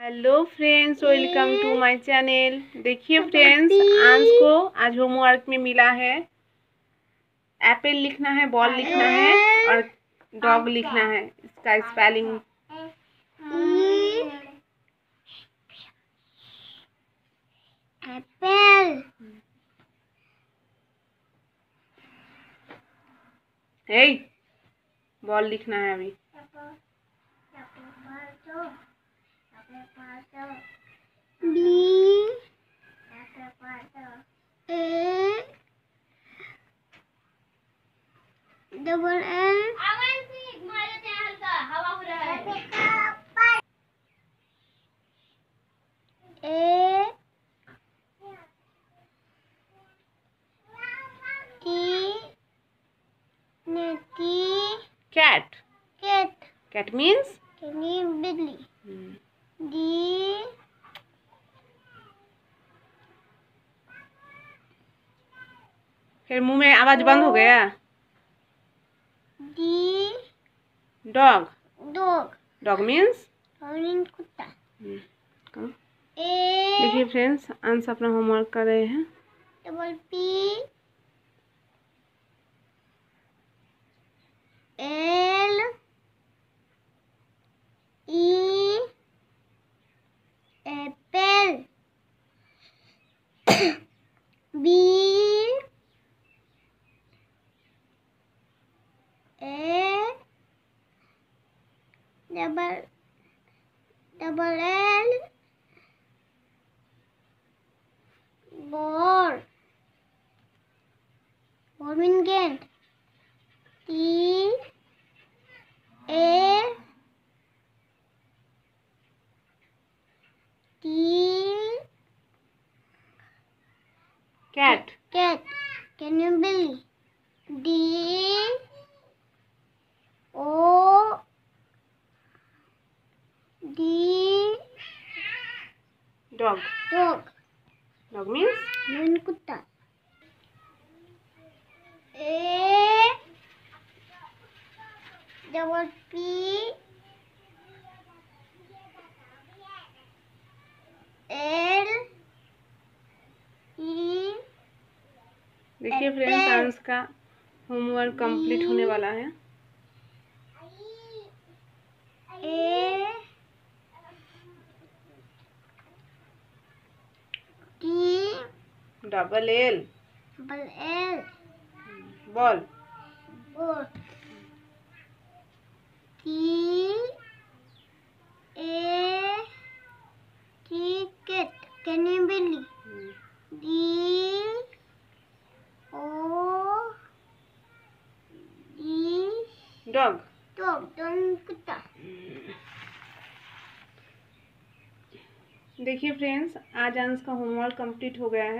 Hello friends, welcome to my channel. देखिए friends, अंश को आज होमवर्क में मिला है एप्पल लिखना है, बॉल लिखना है और डॉग लिखना है। इसका स्पेलिंग एप्पल, है, बॉल लिखना है अभी। B A double L A T नेटी कैट। कैट कैट मीन्स कैनी बिल्ली डी फिर मुंह में आवाज बंद हो गया। D dog. Dog dog means कुत्ता ए देखिए फ्रेंड्स, अंश अपना होमवर्क कर रहे हैं। Double P L E apple B A double L ball mean गेंद T A T cat. Cat कैनी बिल्ली D O D dog. Dog dog means कुत्ता A double P L E देखिए फ्रेंड्स, अंश का होमवर्क कंप्लीट होने वाला है। A T double L double L ball ball T A T cat कैनी बिल्ली D O D dog. Dog कुत्ता देखिए फ्रेंड्स, आज अंश का होमवर्क कंप्लीट हो गया है।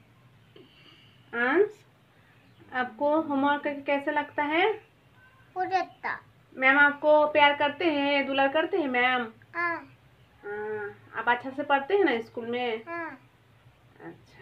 अंश, आपको होमवर्क करके कैसा लगता है? कुत्ता मैम आपको प्यार करते हैं, दुलार करते हैं मैम? हाँ हाँ। आप अच्छा से पढ़ते हैं ना स्कूल में? हाँ अच्छा।